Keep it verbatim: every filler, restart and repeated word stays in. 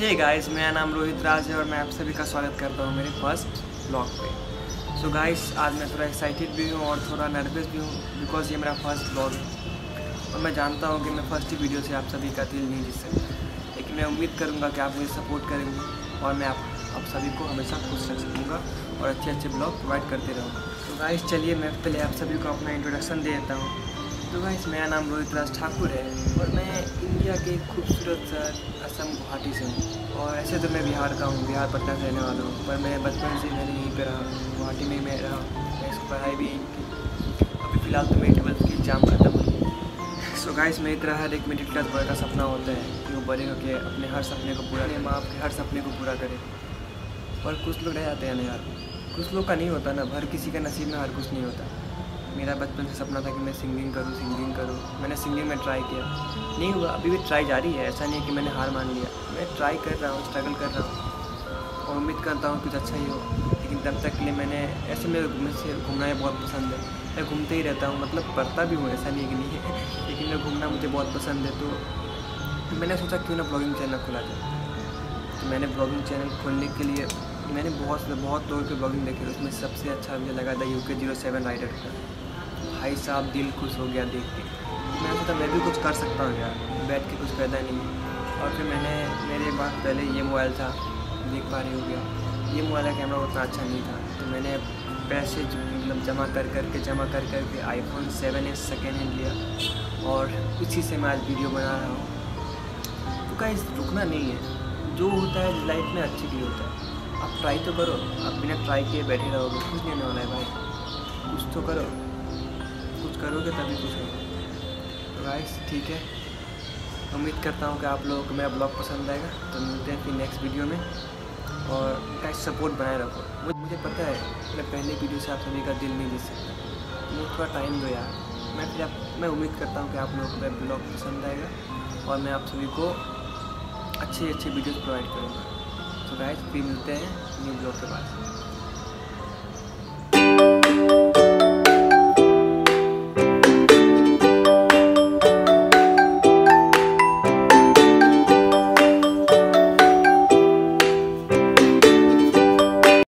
Hey guys, मेरा नाम रोहित राज है और मैं आप सभी का स्वागत करता हूँ मेरे फर्स्ट ब्लॉग पे। सो गाइस, आज मैं थोड़ा एक्साइटेड भी हूँ और थोड़ा नर्वस भी हूँ बिकॉज ये मेरा फर्स्ट ब्लॉग है और मैं जानता हूँ कि मैं फर्स्ट ही वीडियो से आप सभी का दिल नहीं जीत सकता, लेकिन मैं उम्मीद करूँगा कि आप मुझे सपोर्ट करेंगे और मैं आप आप सभी को हमेशा खुश रख सकूँगा और अच्छे अच्छे ब्लॉग प्रोवाइड करते रहूँगा। तो गाइस चलिए मैं पहले आप सभी को अपना इंट्रोडक्शन दे देता हूँ। तो गाइस, मेरा नाम रोहित राज ठाकुर है और मैं इंडिया के खूबसूरत शहर असम गुवाहाटी से हूँ। और ऐसे तो मैं बिहार का हूँ, बिहार पटना से रहने वाला हूँ, पर मैं बचपन से मैंने यहीं पे रहा, गुवाहाटी में मैं रहा। मैं इसको पढ़ाई भी यहीं की। अभी फ़िलहाल तो मेरी ट्वेल्थ की एग्ज़ाम खत्म हुई। सो गाइस, मेरी तरह हर एक मिडिल क्लास बॉय का सपना होता है कि वो बड़े होकर अपने हर सपने को पूरा करे, माँ बाप के हर सपने को पूरा करे। पर कुछ लोग रह जाते हैं ना यार, कुछ लोग का नहीं होता ना, हर किसी का नसीब में हर कुछ नहीं होता। मेरा बचपन से सपना था कि मैं सिंगिंग करूं सिंगिंग करूं मैंने सिंगिंग में ट्राई किया, नहीं हुआ। अभी भी ट्राई जारी है, ऐसा नहीं है कि मैंने हार मान लिया। मैं ट्राई कर रहा हूं, स्ट्रगल कर रहा हूं और उम्मीद करता हूं कुछ अच्छा ही हो। लेकिन तब तक के लिए मैंने ऐसे मेरे मुझे घूमना ही बहुत पसंद है, मैं घूमते ही रहता हूँ, मतलब पढ़ता भी हूँ, ऐसा नहीं है कि नहीं है, लेकिन मैं घूमना मुझे बहुत पसंद है। तो मैंने सोचा क्यों ना ब्लॉगिंग चैनल खुला जाए। तो मैंने ब्लॉगिंग चैनल खोलने के लिए मैंने बहुत से बहुत लोगों के ब्लॉगिंग देखे, उसमें सबसे अच्छा मुझे लगा था यू के जीरो सेवन राइडर का। भाई साहब, दिल खुश हो गया देख के। मैंने सोचा मैं भी कुछ कर सकता हूँ यार, बैठ के कुछ फायदा नहीं। और फिर मैंने मेरे पास पहले ये मोबाइल था, देख पा रही हो गया, ये मोबाइल का कैमरा उतना अच्छा नहीं था। तो मैंने पैसे मतलब जमा कर करके जमा कर करके iPhone seven S second hand लिया और इसी से मैं आज वीडियो बना रहा हूँ। तो गाइस, रुकना नहीं है, जो होता है लाइफ में अच्छे के लिए होता है। आप ट्राई तो करो, आप बिना ट्राई किए बैठे रहोगे कुछ नहीं होने वाला है भाई। कुछ तो करो, कुछ करोगे तभी कुछ होगा। तो गाइस ठीक है, उम्मीद करता हूँ कि आप लोगों को मेरा ब्लॉग पसंद आएगा। तो मिलते हैं फिर नेक्स्ट वीडियो में और गाइस सपोर्ट बनाए रखो। मुझे पता है मैं पहले वीडियो से आप सभी का दिल नहीं जीत सकता, मुझे थोड़ा टाइम दो यार। मैं फिर आप मैं उम्मीद करता हूँ कि आप लोगों को मेरा ब्लॉग पसंद आएगा और मैं आप सभी को अच्छे अच्छे वीडियोज़ प्रोवाइड करूँगा। तो गाइस फिर मिलते हैं न्यू ब्लॉग के पास।